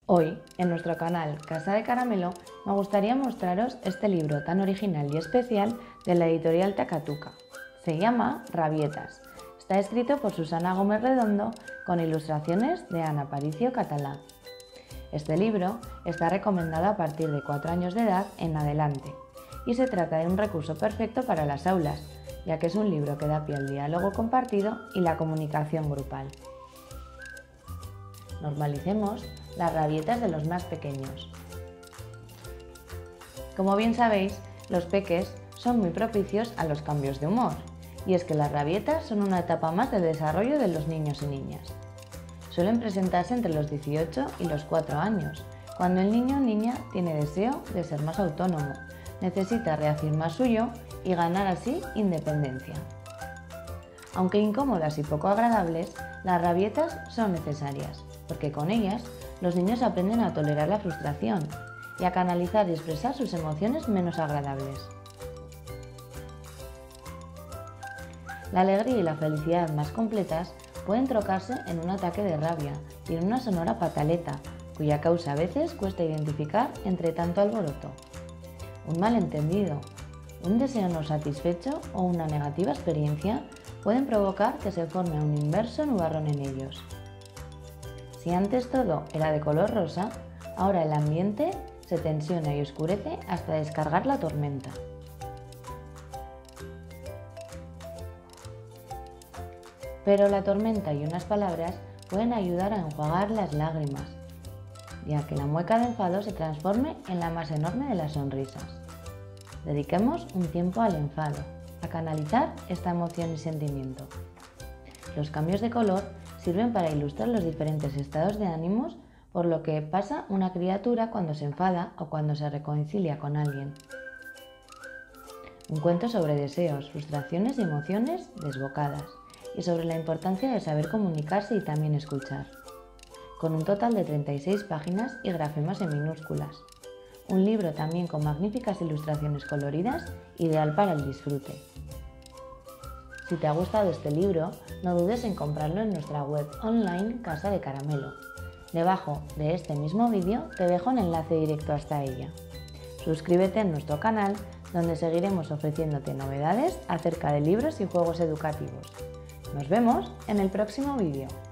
Hoy, en nuestro canal Casa de Caramelo, me gustaría mostraros este libro tan original y especial de la editorial Takatuka. Se llama Rabietas. Está escrito por Susana Gómez Redondo con ilustraciones de Ana Aparicio Catalá. Este libro está recomendado a partir de 4 años de edad en adelante y se trata de un recurso perfecto para las aulas, ya que es un libro que da pie al diálogo compartido y la comunicación grupal. Normalicemos las rabietas de los más pequeños. Como bien sabéis, los peques son muy propicios a los cambios de humor, y es que las rabietas son una etapa más del desarrollo de los niños y niñas. Suelen presentarse entre los 18 y los 4 años, cuando el niño o niña tiene deseo de ser más autónomo, necesita reafirmar su yo y ganar así independencia. Aunque incómodas y poco agradables, las rabietas son necesarias, porque con ellas los niños aprenden a tolerar la frustración y a canalizar y expresar sus emociones menos agradables. La alegría y la felicidad más completas pueden trocarse en un ataque de rabia y en una sonora pataleta, cuya causa a veces cuesta identificar entre tanto alboroto. Un malentendido, un deseo no satisfecho o una negativa experiencia pueden provocar que se forme un inverso nubarrón en ellos. Si antes todo era de color rosa, ahora el ambiente se tensiona y oscurece hasta descargar la tormenta. Pero la tormenta y unas palabras pueden ayudar a enjuagar las lágrimas, ya que la mueca de enfado se transforme en la más enorme de las sonrisas. Dediquemos un tiempo al enfado, a canalizar esta emoción y sentimiento. Los cambios de color sirven para ilustrar los diferentes estados de ánimos por lo que pasa una criatura cuando se enfada o cuando se reconcilia con alguien. Un cuento sobre deseos, frustraciones y emociones desbocadas, y sobre la importancia de saber comunicarse y también escuchar. Con un total de 36 páginas y grafemas en minúsculas. Un libro también con magníficas ilustraciones coloridas, ideal para el disfrute. Si te ha gustado este libro, no dudes en comprarlo en nuestra web online Casa de Caramelo. Debajo de este mismo vídeo te dejo un enlace directo hasta ella. Suscríbete en nuestro canal, donde seguiremos ofreciéndote novedades acerca de libros y juegos educativos. Nos vemos en el próximo vídeo.